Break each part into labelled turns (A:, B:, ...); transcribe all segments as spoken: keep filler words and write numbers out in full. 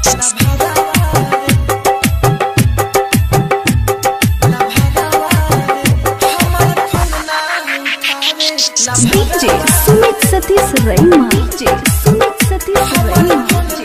A: DJ Sumit Satish Raima DJ Sumit Satish Raima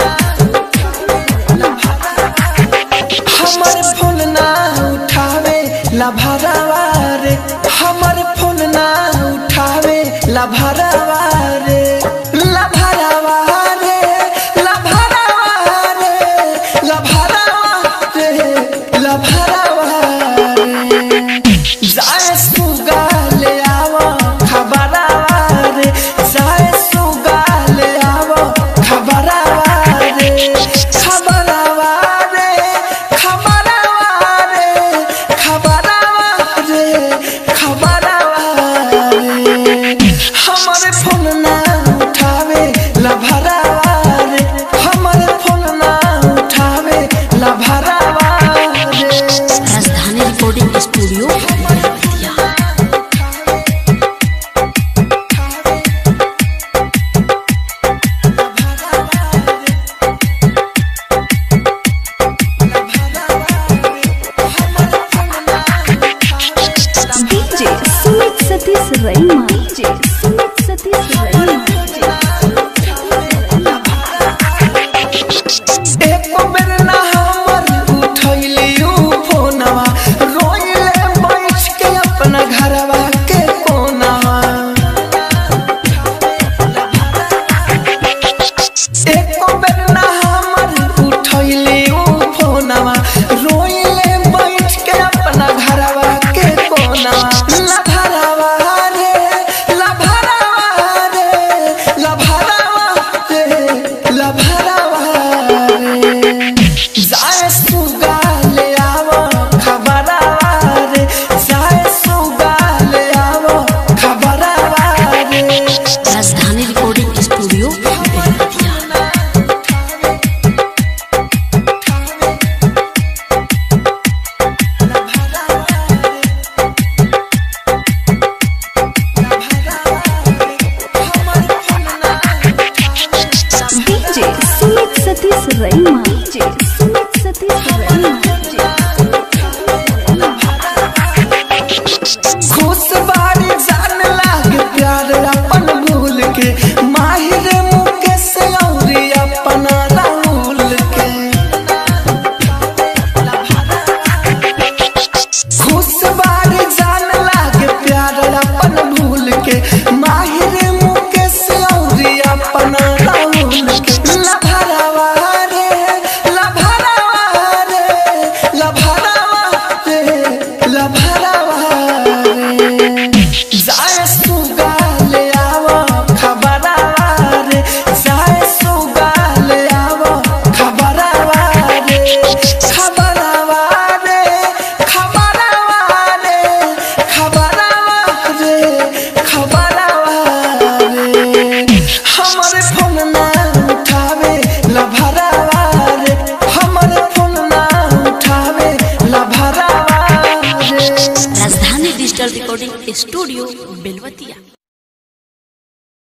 B: हमर phone ना उठावे ला भरावा रे हमर फोन ना उठावे ला भरावा रे ला भरावा रे ला भरावा रे ला भरावा रे ला भरावा रे जाए सुगा ले आवो खबरावा रे जाए सुगा ले आवो खबरावा रे खबरावा रे खबरावा रे खबरावा रे खबरावा रे हमर फोन ना उठावे ला भरावा रे हमर फोन ना उठावे ला भरावा रे।
A: Rajdhani recording studio DJ Sumit Satish Raima DJ Sumit Satish Raima
B: एको बेर ना हमर उठैलियो फोनवा रोइले बैठ के अपना घरवा के कोनवा एको बेर ना हमर उठैलियो फोनवा रोइले बैठ के अपना घरवा के कोनवा ला भरावा रे ला भरावा रे ला भरावा रे ला भरावा रे जाए सुगा ले आवो खबरावा रे जाए सुगा ले आवो खबरावा रे।
A: Rajdhani recording studio DJ Sumit Satish Raima DJ Sumit Satish Raima
B: खुश बारी जान लाग प्यार अपन भूल के माहिर मुकेश औरी अपन राहुल के खुश बारी जान लाग प्यार अपन भूल के माहिर मुकेश औरी अपन राहुल के ला भरावा रे ला भरावा रे ला भरावा रे ला भरावा रे जाए सुगा ले आवो खबरावा रे जाए सुगा ले आवो खबरावा रे खबरावा रे खबरावा रे खबरावा रे खबरावा रे हमर फोन ना उठावे ला भरावा रे हमर फोन ना उठावे ला भरावा रे।
A: राजधानी डिजिटल रिकॉर्डिंग स्टूडियो बेलू।